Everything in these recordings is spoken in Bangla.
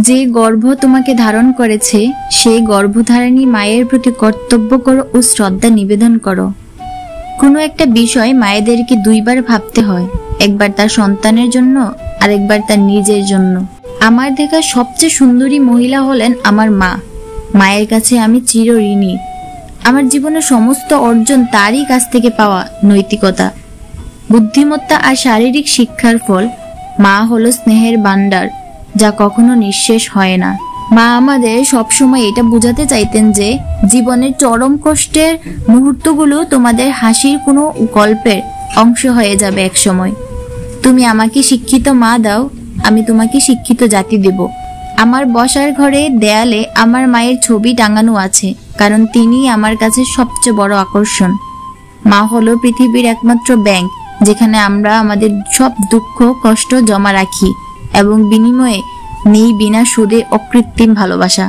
যে গর্ভ তোমাকে ধারণ করেছে সেই গর্ভধারিণী মায়ের প্রতি কর্তব্য করো ও শ্রদ্ধা নিবেদন করো। কোনো একটা বিষয় মায়েদেরকে দুইবার ভাবতে হয়, একবার তার সন্তানের জন্য আর একবার তার নিজের জন্য। আমার দেখা সবচেয়ে সুন্দরী মহিলা হলেন আমার মা। মায়ের কাছে আমি চির ঋণী। আমার জীবনের সমস্ত অর্জন তারই কাছ থেকে পাওয়া। নৈতিকতা, বুদ্ধিমত্তা আর শারীরিক শিক্ষার ফল। মা হলো স্নেহের ভান্ডার, যা কখনো নিঃশেষ হয় না। মা আমাদের সবসময় এটা বোঝাতে চাইতেন যে জীবনের চরম কষ্টের মুহূর্তগুলো তোমাদের হাসির কোনো গল্পের অংশ হয়ে যাবে একসময়। তুমি আমাকে শিক্ষিত মা দাও, আমি তোমাকে শিক্ষিত জাতি দেব। আমার বসার ঘরে দেয়ালে আমার মায়ের ছবি টাঙানো আছে, কারণ তিনিই আমার কাছে সবচেয়ে বড় আকর্ষণ। মা হলো পৃথিবীর একমাত্র ব্যাংক, যেখানে আমরা আমাদের সব দুঃখ কষ্ট জমা রাখি এবং বিনিময়ে নেই বিনা সুদে অকৃত্রিম ভালোবাসা।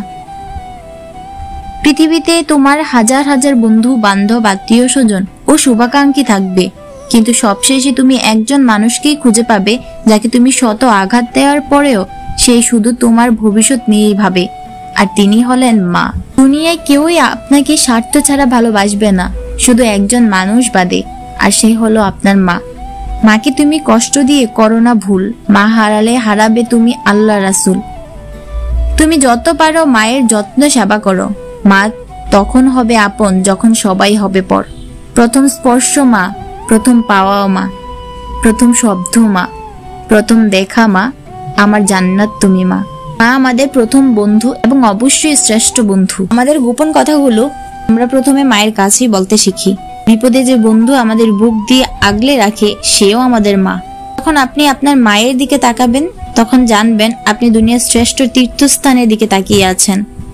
পৃথিবীতে তোমার হাজার হাজার বন্ধু বান্ধব আত্মীয় স্বজন ও শুভাকাঙ্ক্ষী থাকবে, কিন্তু সবশেষে তুমি একজন মানুষকেই খুঁজে পাবে যাকে তুমি শত আঘাত দেওয়ার পরেও সেই শুধু তোমার ভবিষ্যৎ নিয়েই ভাবে, আর তিনি হলেন মা। দুনিয়ায় কেউই আপনাকে স্বার্থ ছাড়া ভালোবাসবে না, শুধু একজন মানুষ বাদে, আর সে হলো আপনার মা। মাকে তুমি কষ্ট দিয়ে করো না ভুল, মা হারালে হারাবে তুমি আল্লাহ রাসূল। তুমি যত পারো মায়ের যত্ন সেবা করো। মা তখন হবে আপন যখন সবাই হবে পর। প্রথম স্পর্শ মা, প্রথম পাওয়া মা, প্রথম শব্দ মা, প্রথম দেখা মা, আমার জান্নাত তুমি মা। মা আমাদের প্রথম বন্ধু এবং অবশ্যই শ্রেষ্ঠ বন্ধু। আমাদের গোপন কথাগুলো আমরা প্রথমে মায়ের কাছেই বলতে শিখি। বিপদে যে বন্ধু আমাদের বুক দিয়ে আগলে রাখে সেও আমাদের মা। যখন আপনি আপনার মায়ের দিকে তাকাবেন তখন জানবেন আপনি দুনিয়ার শ্রেষ্ঠ তীর্থস্থানের দিকে তাকিয়ে আছেন।